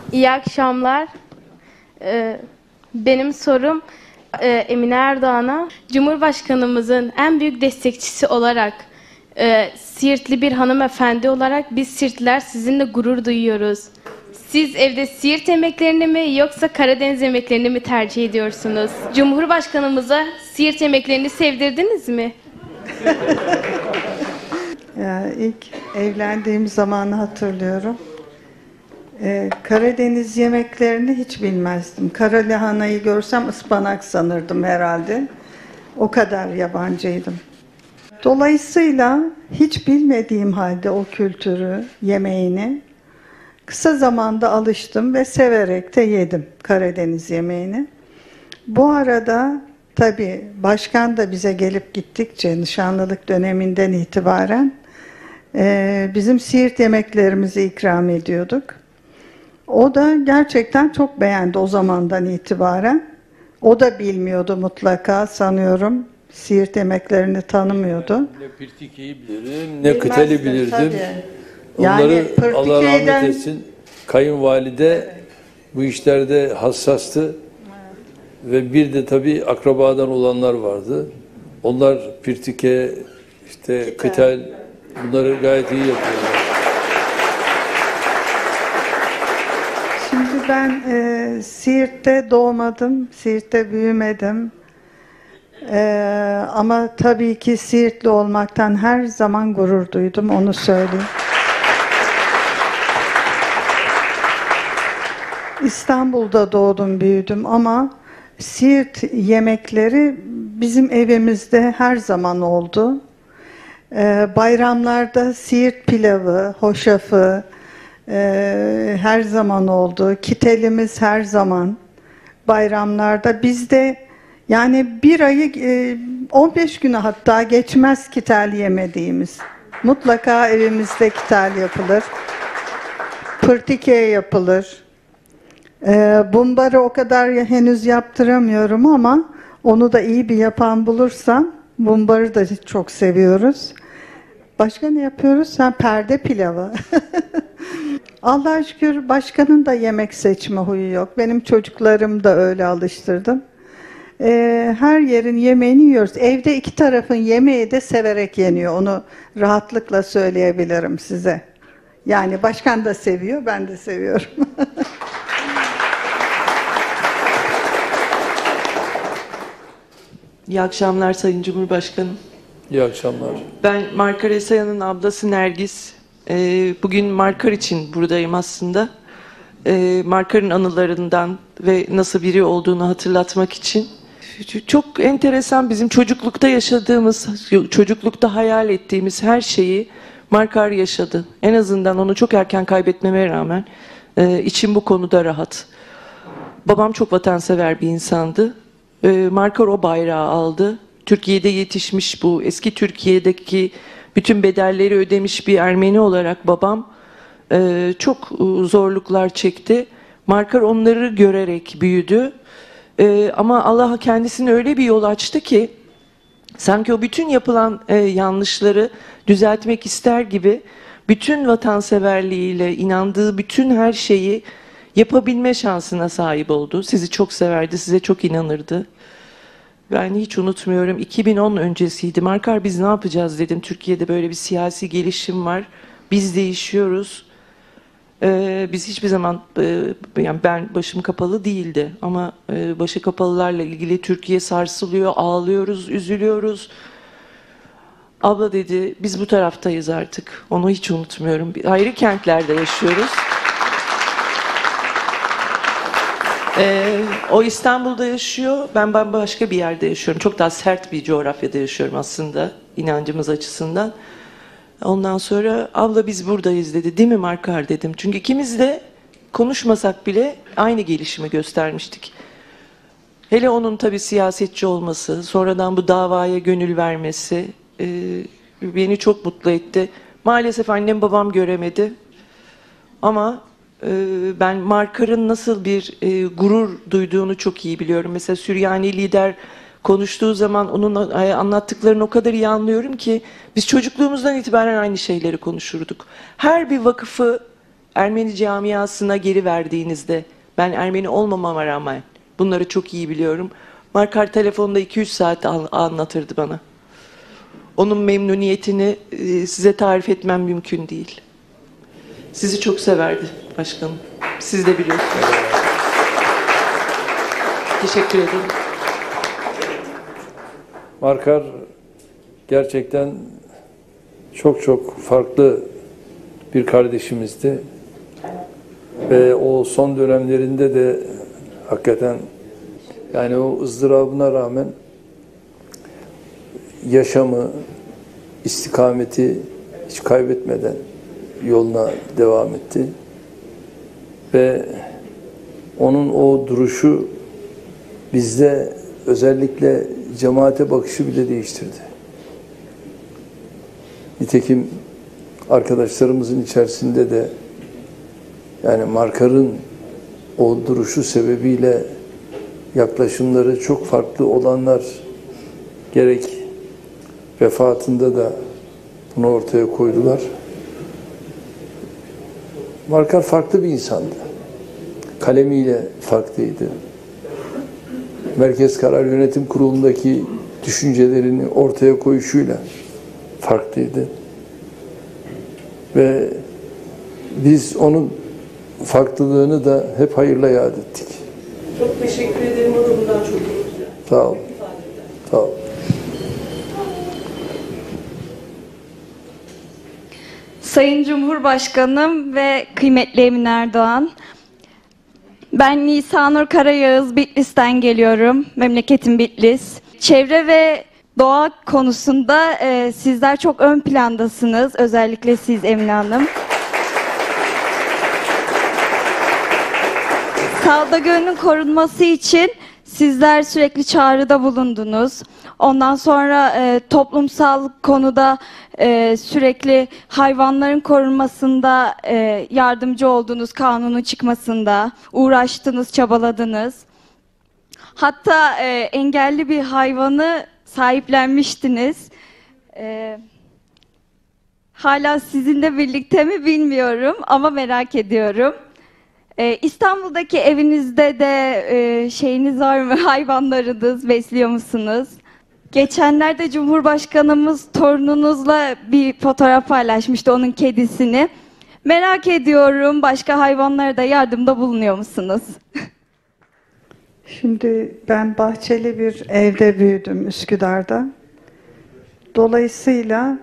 İyi akşamlar. Benim sorum Emine Erdoğan'a. Cumhurbaşkanımızın en büyük destekçisi olarak Siirtli bir hanımefendi olarak biz Siirtliler sizinle gurur duyuyoruz. Siz evde Siirt yemeklerini mi yoksa Karadeniz yemeklerini mi tercih ediyorsunuz? Cumhurbaşkanımıza Siirt yemeklerini sevdirdiniz mi? İlk evlendiğim zamanı hatırlıyorum. Karadeniz yemeklerini hiç bilmezdim. Kara lahanayı görsem ıspanak sanırdım herhalde. O kadar yabancıydım. Dolayısıyla hiç bilmediğim halde o kültürü, yemeğini kısa zamanda alıştım ve severek de yedim Karadeniz yemeğini. Bu arada tabii başkan da bize gelip gittikçe nişanlılık döneminden itibaren bizim Siirt yemeklerimizi ikram ediyorduk. O da gerçekten çok beğendi o zamandan itibaren. O da bilmiyordu mutlaka sanıyorum. Siirt yemeklerini tanımıyordu. Ne Pirtike'yi bilirim, ne Kıtel'i bilirdim. Tabii. Onları Yani Allah rahmet etsin. Kayınvalide bu işlerde hassastı. Ve bir de tabii akrabadan olanlar vardı. Onlar Pirtike, işte Kıtel, bunları gayet iyi yapıyorlar. Şimdi ben Siirt'te doğmadım, Siirt'te büyümedim. Ama tabii ki Siirtli olmaktan her zaman gurur duydum, onu söyleyeyim. İstanbul'da doğdum, büyüdüm ama Siirt yemekleri bizim evimizde her zaman oldu. Bayramlarda Siirt pilavı, hoşafı her zaman oldu. Kitelimiz her zaman bayramlarda. Bizde yani bir ayı 15 günü hatta geçmez kitel yemediğimiz. Mutlaka evimizde kitel yapılır. Pırtike yapılır. Bumbarı o kadar henüz yaptıramıyorum ama onu da iyi bir yapan bulursam bumbarı da çok seviyoruz. Başka ne yapıyoruz? Perde pilavı. Allah'a şükür başkanın da yemek seçme huyu yok. Benim çocuklarım da öyle alıştırdım. Her yerin yemeğini yiyoruz. Evde iki tarafın yemeği de severek yeniyor. Onu rahatlıkla söyleyebilirim size. Yani başkan da seviyor, ben de seviyorum. İyi akşamlar Sayın Cumhurbaşkanım. İyi akşamlar. Ben Markar Esayan'ın ablası Nergis. Bugün Markar için buradayım aslında. Markar'ın anılarından ve nasıl biri olduğunu hatırlatmak için. Çok enteresan, bizim çocuklukta yaşadığımız, çocuklukta hayal ettiğimiz her şeyi Markar yaşadı. En azından onu çok erken kaybetmeme rağmen içim bu konuda rahat. Babam çok vatansever bir insandı. Markar o bayrağı aldı. Türkiye'de yetişmiş, bu eski Türkiye'deki bütün bedelleri ödemiş bir Ermeni olarak babam çok zorluklar çekti. Markar onları görerek büyüdü. Ama Allah kendisine öyle bir yol açtı ki sanki o bütün yapılan yanlışları düzeltmek ister gibi bütün vatanseverliğiyle inandığı bütün her şeyi yapabilme şansına sahip oldu. Sizi çok severdi, size çok inanırdı. Ben hiç unutmuyorum, 2010 öncesiydi. Markar biz ne yapacağız dedim. Türkiye'de böyle bir siyasi gelişim var. Biz değişiyoruz. Biz hiçbir zaman, yani ben başım kapalı değildi. Ama başı kapalılarla ilgili Türkiye sarsılıyor, ağlıyoruz, üzülüyoruz. Abla dedi, biz bu taraftayız artık. Onu hiç unutmuyorum. Ayrı kentlerde yaşıyoruz. O İstanbul'da yaşıyor, ben başka bir yerde yaşıyorum. Çok daha sert bir coğrafyada yaşıyorum aslında, inancımız açısından. Ondan sonra abla biz buradayız dedi. Değil mi Markar dedim. Çünkü ikimiz de konuşmasak bile aynı gelişimi göstermiştik. Hele onun tabii siyasetçi olması, sonradan bu davaya gönül vermesi beni çok mutlu etti. Maalesef annem babam göremedi. Ama ben Markar'ın nasıl bir gurur duyduğunu çok iyi biliyorum. Mesela Süryani lider konuştuğu zaman onun anlattıklarını o kadar iyi anlıyorum ki biz çocukluğumuzdan itibaren aynı şeyleri konuşurduk. Her bir vakıfı Ermeni camiasına geri verdiğinizde, ben Ermeni olmamama rağmen bunları çok iyi biliyorum. Markar telefonda 200 saat anlatırdı bana. Onun memnuniyetini size tarif etmem mümkün değil. Sizi çok severdi başkanım. Siz de biliyorsunuz. Teşekkür ederim. Markar gerçekten çok çok farklı bir kardeşimizdi. Ve o son dönemlerinde de hakikaten yani o ızdırabına rağmen yaşamı, istikameti hiç kaybetmeden yoluna devam etti. Ve onun o duruşu bizde özellikle cemaate bakışı bile değiştirdi. Nitekim arkadaşlarımızın içerisinde de yani Markar'ın o duruşu sebebiyle yaklaşımları çok farklı olanlar gerek vefatında da bunu ortaya koydular. Markar farklı bir insandı. Kalemiyle farklıydı. Merkez Karar Yönetim Kurulu'ndaki düşüncelerini ortaya koyuşuyla farklıydı. Ve biz onun farklılığını da hep hayırla yad ettik. Çok teşekkür ederim. O da bundan çok iyi. Sağ ol. Sağ ol. Sayın Cumhurbaşkanım ve kıymetli Emin Erdoğan, ben Nisanur Karayağız, Bitlis'ten geliyorum. Memleketim Bitlis. Çevre ve doğa konusunda sizler çok ön plandasınız. Özellikle siz Emine Hanım. Salda Gölü'nün korunması için sizler sürekli çağrıda bulundunuz. Ondan sonra toplumsal konuda sürekli hayvanların korunmasında yardımcı oldunuz, kanunun çıkmasında uğraştınız, çabaladınız. Hatta engelli bir hayvanı sahiplenmiştiniz. Hala sizinle birlikte mi bilmiyorum ama merak ediyorum. İstanbul'daki evinizde de şeyiniz var mı? Hayvanlarınız besliyor musunuz? Geçenlerde Cumhurbaşkanımız torununuzla bir fotoğraf paylaşmıştı, onun kedisini. Merak ediyorum, başka hayvanlara da yardımda bulunuyor musunuz? Şimdi ben bahçeli bir evde büyüdüm Üsküdar'da. Dolayısıyla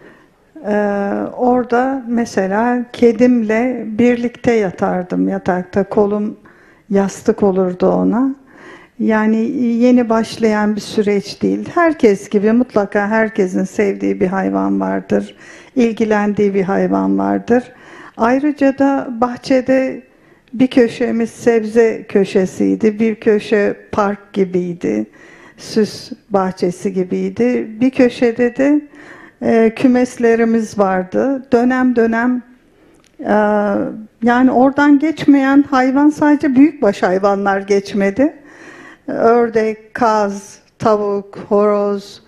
orada mesela kedimle birlikte yatardım yatakta. Kolum yastık olurdu ona. Yani yeni başlayan bir süreç değil. Herkes gibi mutlaka herkesin sevdiği bir hayvan vardır. İlgilendiği bir hayvan vardır. Ayrıca da bahçede bir köşemiz sebze köşesiydi. Bir köşe park gibiydi. Süs bahçesi gibiydi. Bir köşede de kümeslerimiz vardı. Dönem dönem yani oradan geçmeyen hayvan sadece büyükbaş hayvanlar geçmedi. Ördek, kaz, tavuk, horoz,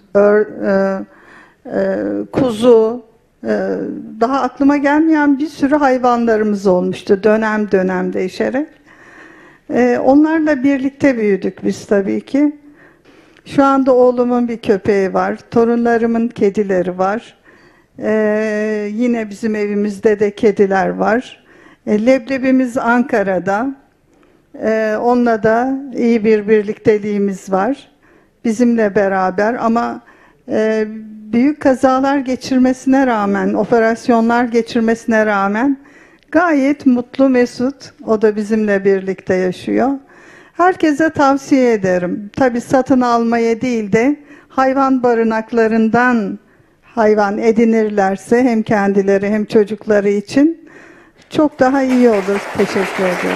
kuzu, daha aklıma gelmeyen bir sürü hayvanlarımız olmuştu dönem dönem değişerek. Onlarla birlikte büyüdük biz tabii ki. Şu anda oğlumun bir köpeği var, torunlarımın kedileri var. Yine bizim evimizde de kediler var. Leblebimiz Ankara'da. Onunla da iyi bir birlikteliğimiz var. Bizimle beraber ama büyük kazalar geçirmesine rağmen, operasyonlar geçirmesine rağmen gayet mutlu, mesut. O da bizimle birlikte yaşıyor. Herkese tavsiye ederim. Tabii satın almaya değil de hayvan barınaklarından hayvan edinirlerse hem kendileri hem çocukları için çok daha iyi olur. Teşekkür ederim.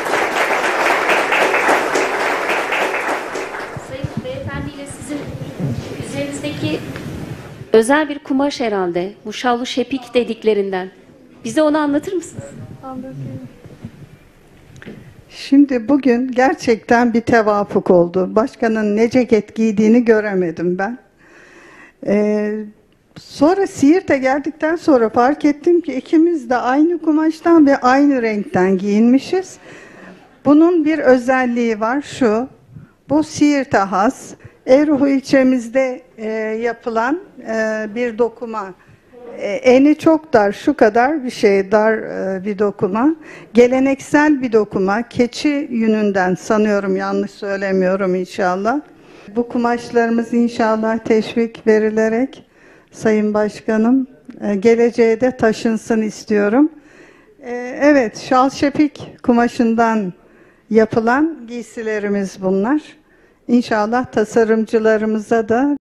Sayın Beyefendiyle sizin üzerinizdeki özel bir kumaş herhalde. Bu şallu şepik dediklerinden. Bize onu anlatır mısınız? Şimdi bugün gerçekten bir tevafuk oldu. Başkanın ne ceket giydiğini göremedim ben. Sonra Siirt'e geldikten sonra fark ettim ki ikimiz de aynı kumaştan ve aynı renkten giyinmişiz. Bunun bir özelliği var şu, bu Siirt'e has, Eruhu ilçemizde yapılan bir dokuma. Eni çok dar, şu kadar bir şey, dar bir dokuma. Geleneksel bir dokuma, keçi yününden sanıyorum, yanlış söylemiyorum inşallah. Bu kumaşlarımız inşallah teşvik verilerek Sayın Başkanım geleceğe de taşınsın istiyorum. Evet, şal şepik kumaşından yapılan giysilerimiz bunlar. İnşallah tasarımcılarımıza da